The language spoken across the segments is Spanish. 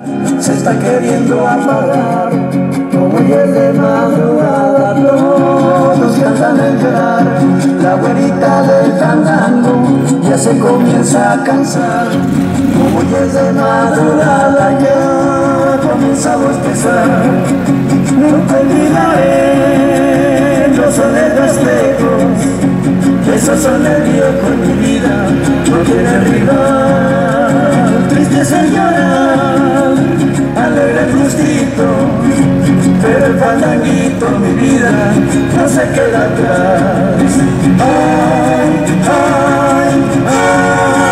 Se está queriendo apagar, como hoy es de madrugada, todos cantan el llorar. La güerita del fandango ya se comienza a cansar, como hoy es de madrugada ya comienza a bostezar. Nunca olvidaré los soles festejos, esos son el viejo en mi vida, no tiene rival. Triste es llorar, alegre el gustito, pero el fandanguito, mi vida, no se queda atrás. Ay, ay, ay.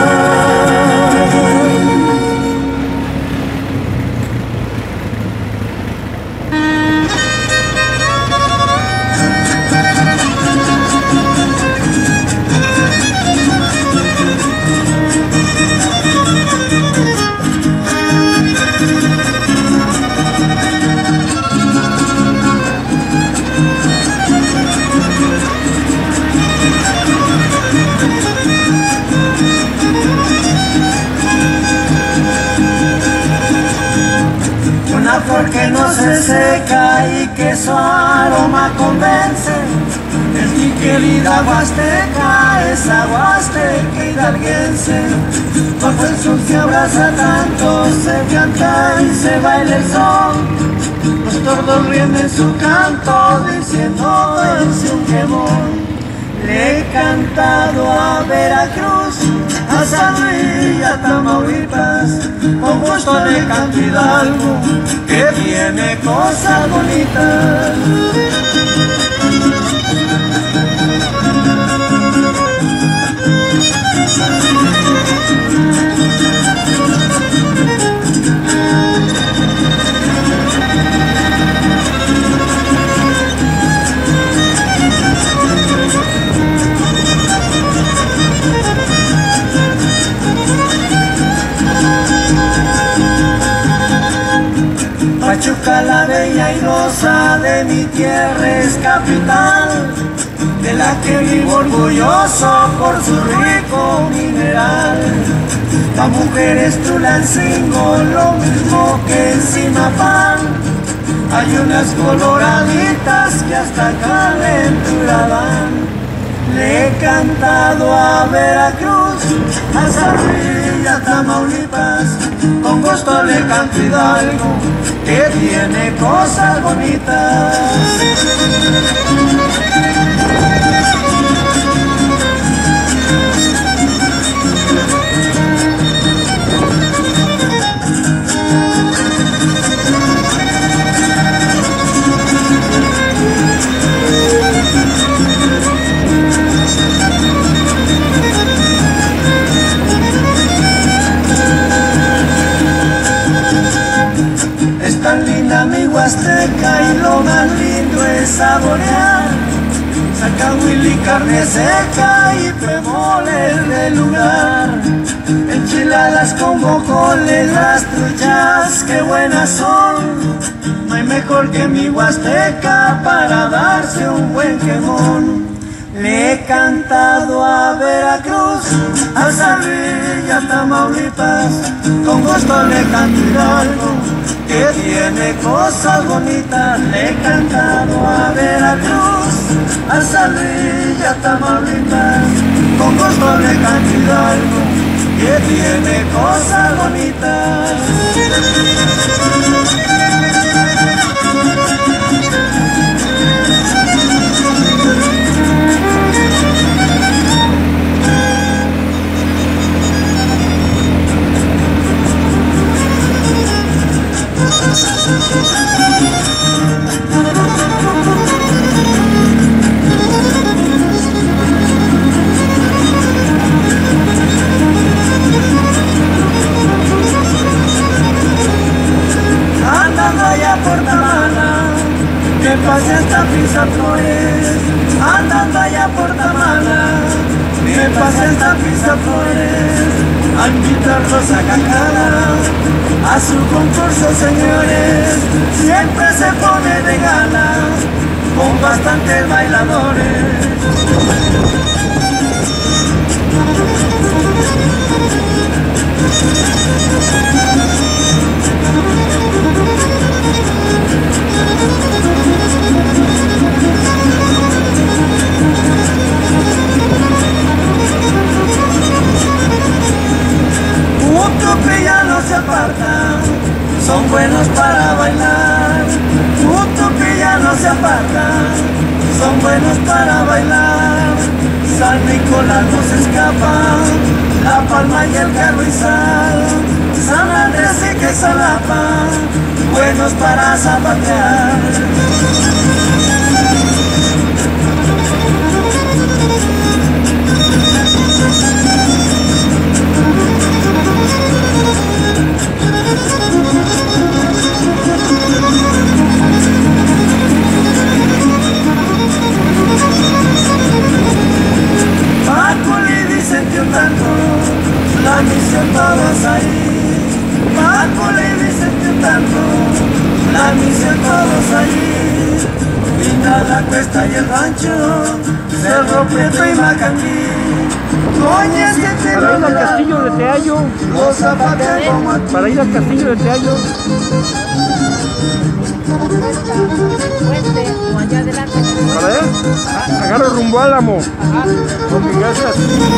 Porque no se seca y que su aroma convence. Es mi querida Huasteca, esa Huasteca hidalguense. Bajo el sol se abraza tanto, se canta y se baila el son. Los tordos ríen en su canto, diciendo es un quemón. Le he cantado a Veracruz, a San Luis y a Tamaulipas, con gusto le canto Hidalgo, que tiene cosas bonitas. Pachuca la bella y rosa de mi tierra es capital, de la que vivo orgulloso por su rico mineral. La mujer es Tulancingo, lo mismo que en Simapán. Hay unas coloraditas que hasta calentura dan. Le he cantado a Veracruz, a San Luis y a Tamaulipas, con gusto le canto Hidalgo, que tiene cosas bonitas. Tan linda mi Huasteca y lo más lindo es saborear zacahuil y carne seca y premoles del lugar, enchiladas con bocoles, las truchas que buenas son. No hay mejor que mi Huasteca para darse un buen quemón. Le he cantado a Veracruz, a San Luis y a Tamaulipas, con gusto le canto Hidalgo, que tiene cosas bonitas. Le he cantado a Veracruz, a San Luis y a Tamaulipas, con gusto le canto Hidalgo, que tiene cosas bonitas. Andando allá por Tamala, que pase hasta Pisaflores. Andando allá por Tamala, que pase hasta Pisaflores. A invitarlos a Cacala, a su concurso, señores. Siempre se pone de gala, con bastantes bailadores. son buenos para bailar, junto que ya no se apartan, son buenos para bailar. San Nicolás no se escapa, La Palma y el Carrizal, San Andrés y Quezalapa, buenos para zapatear. La misión todos ahí, Paco y Vicente un tanto, la misión todos ahí, Pinta la Cuesta y el rancho, Cerro Prieto y Macandí, Doña Siete para ir al castillo de Teallo, los zapateros como aquí. para ir al castillo de Teallo. Para allá, agarro rumbo Álamo. Ok, gracias.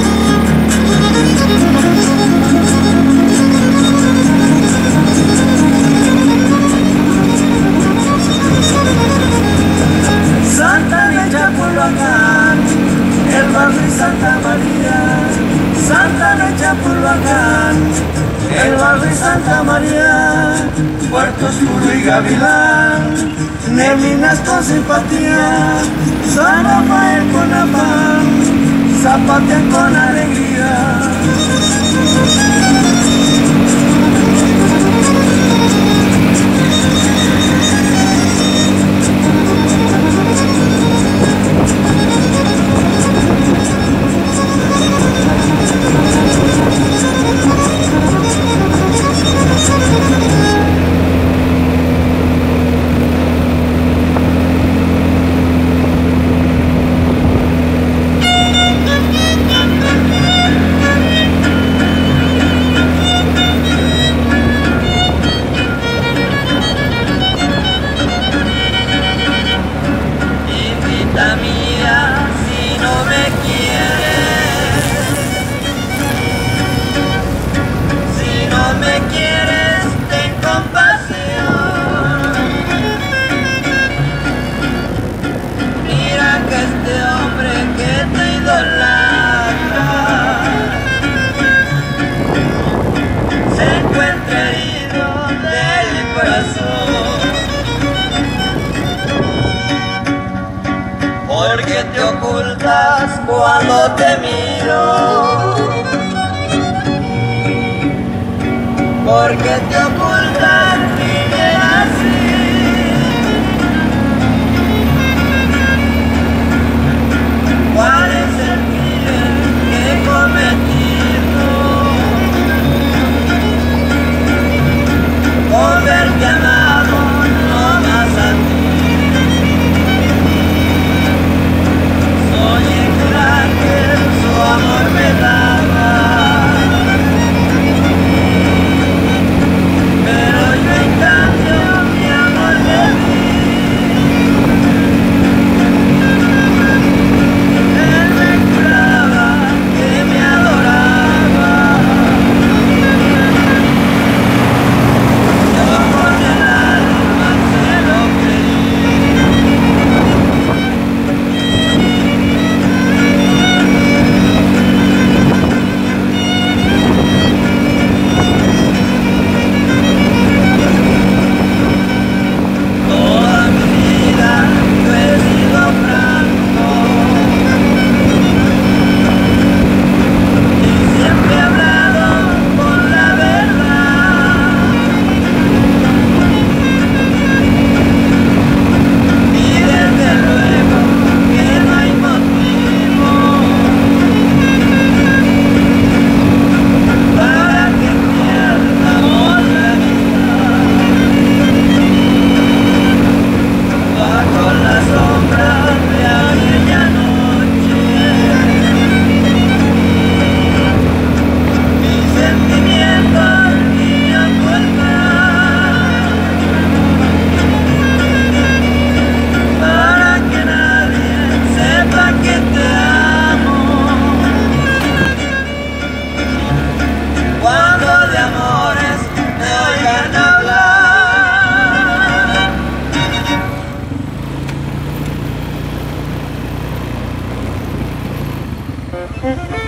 Santa Necha, Pulhuacán, el barrio y Santa María. Santa Necha, Pulhuacán, el barrio y Santa María. Puerto Oscuro y Gavilán, neblinas con simpatía. San Rafael con afán, zapatean con alegría. Porque te ocultas cuando te miro, porque te ocultas niña así. ¿Cuál es el crimen que he cometido? Con verte amado no más a ti. Su amor me daba, pero yo Thank you.